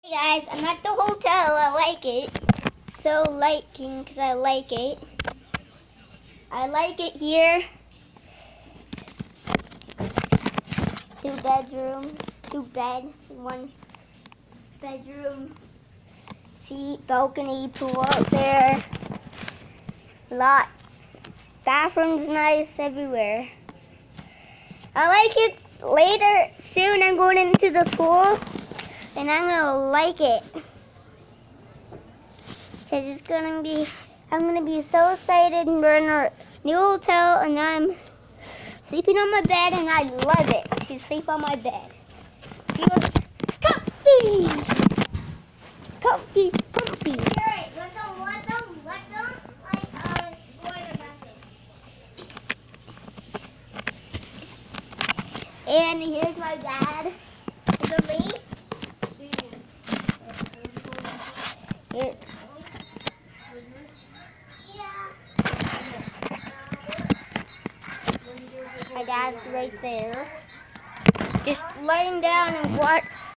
Hey guys, I'm at the hotel. I like it. So liking because I like it. I like it here. 2 bedrooms, 2 bed, 1 bedroom, seat, balcony, pool out there. Lot. Bathroom's nice everywhere. I like it. Later, soon I'm going into the pool and I'm gonna like it. Cause it's gonna be, I'm gonna be so excited and we're in our new hotel and I'm sleeping on my bed and I love it to sleep on my bed. Feels comfy, comfy, comfy. Jarrett, let them, spoil the bathroom. And here's my dad. Is it me? Here. My dad's right there. Just laying down and